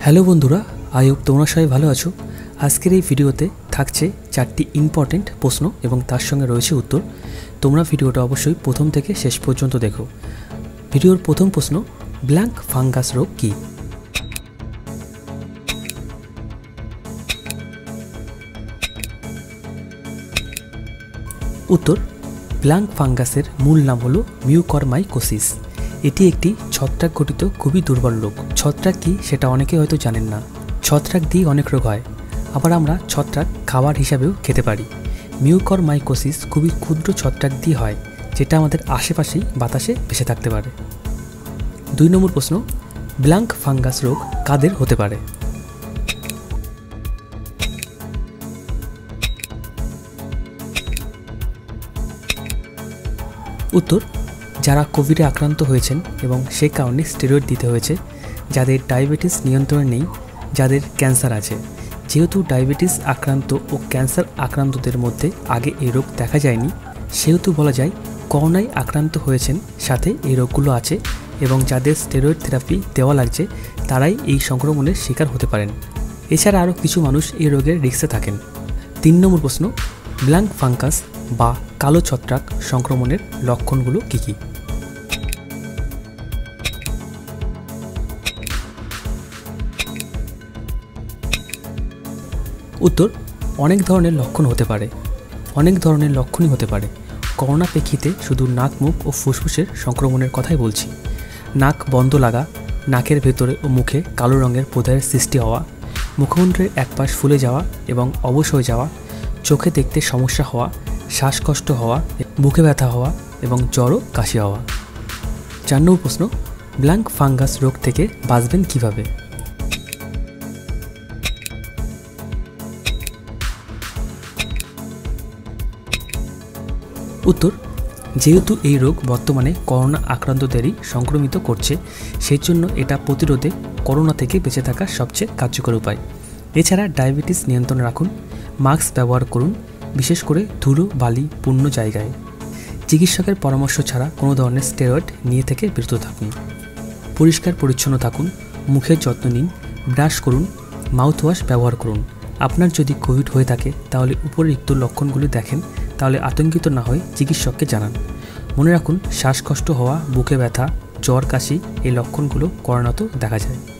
Hello বন্ধুরা, I hope তোমরা সবাই ভালো আছো। আজকের এই ভিডিওতে থাকছে 4টি ইম্পর্টেন্ট প্রশ্ন এবং তার সঙ্গে রয়েছে উত্তর। তোমরা ভিডিওটা অবশ্যই প্রথম থেকে শেষ পর্যন্ত দেখো। ভিডিওর প্রথম প্রশ্ন, ব্ল্যাঙ্ক ফাঙ্গাস রোগ কী? উত্তর, ব্ল্যাঙ্ক ফাঙ্গাসের মূল নাম হলো মিউকরমাইকোসিস। এটি একটি ছত্রাক ঘটিত খুবই দুর্বল রোগ। ছত্রাক কী সেটা অনেকে হয়তো জানেন না। ছত্রাক দিয়ে অনেক রোগ হয়, আবার আমরা ছত্রাক খাবার হিসাবেও খেতে পারি। মিউকরমাইকোসিস খুবই ক্ষুদ্র ছত্রাক দিয়ে হয়, যেটা আমাদের আশেপাশেই বাতাসে ভেসে থাকতে পারে। 2 নম্বর প্রশ্ন, ব্ল্যাঙ্ক ফাঙ্গাস রোগ কাদের হতে পারে? উত্তর, যারা কোভিডে আক্রান্ত হয়েছেন এবং সে কারণে স্টেরয়েড দিতে হয়েছে, যাদের ডায়াবেটিস নিয়ন্ত্রণে নেই, যাদের ক্যান্সার আছে। যেহেতু ডায়াবেটিস আক্রান্ত ও ক্যান্সার আক্রান্তদের মধ্যে আগে এই রোগ দেখা যায়নি, সেহেতু বলা যায় করোনায় আক্রান্ত হয়েছেন, সাথে এই রোগগুলো আছে এবং যাদের স্টেরয়েড থেরাপি দেওয়া লাগছে তারাই এই সংক্রমণের শিকার হতে পারেন। এছাড়া আরও কিছু মানুষ এই রোগের রিস্কে থাকেন। 3 নম্বর প্রশ্ন, ব্ল্যাঙ্ক ফাঙ্গাস বা কালো ছত্রাক সংক্রমণের লক্ষণগুলো কী কী? উত্তর, অনেক ধরনের লক্ষণ হতে পারে। অনেক ধরনের লক্ষণই হতে পারে। করোনা প্রেক্ষিতে শুধু নাক, মুখ ও ফুসফুসের সংক্রমণের কথাই বলছি। নাক বন্ধ লাগা, নাকের ভেতরে ও মুখে কালো রঙের প্রদাহের সৃষ্টি হওয়া, মুখমণ্ডলের একপাশ ফুলে যাওয়া এবং অবশ হয়ে যাওয়া, চোখে দেখতে সমস্যা হওয়া, শ্বাসকষ্ট হওয়া, বুকে ব্যথা হওয়া এবং জ্বর ও কাশি হওয়া। 4 নম্বর প্রশ্ন, ব্ল্যাঙ্ক ফাঙ্গাস রোগ থেকে বাঁচবেন কিভাবে? উত্তর, যেহেতু এই রোগ বর্তমানে করোনা আক্রান্তদেরই সংক্রমিত করছে, সেই জন্য এটা প্রতিরোধে করোনা থেকে বেঁচে থাকার সবচেয়ে কার্যকর উপায়। এছাড়া ডায়াবেটিস নিয়ন্ত্রণে রাখুন, মাস্ক ব্যবহার করুন, বিশেষ করে ধুলো বালি পূর্ণ জায়গায়। চিকিৎসকের পরামর্শ ছাড়া কোনো ধরনের স্টেরয়েড নিয়ে থেকে বিরত থাকুন। পরিষ্কার পরিচ্ছন্ন থাকুন, মুখের যত্ন নিন, ব্রাশ করুন, মাউথওয়াশ ব্যবহার করুন। আপনার যদি কোভিড হয়ে থাকে তাহলে উপরিউক্ত লক্ষণগুলি দেখেন, তাহলে আতঙ্কিত না হয়ে চিকিৎসককে জানান। মনে রাখুন, শ্বাসকষ্ট হওয়া, বুকে ব্যথা, জ্বর, কাশি এই লক্ষণগুলো করোনাতেও দেখা যায়।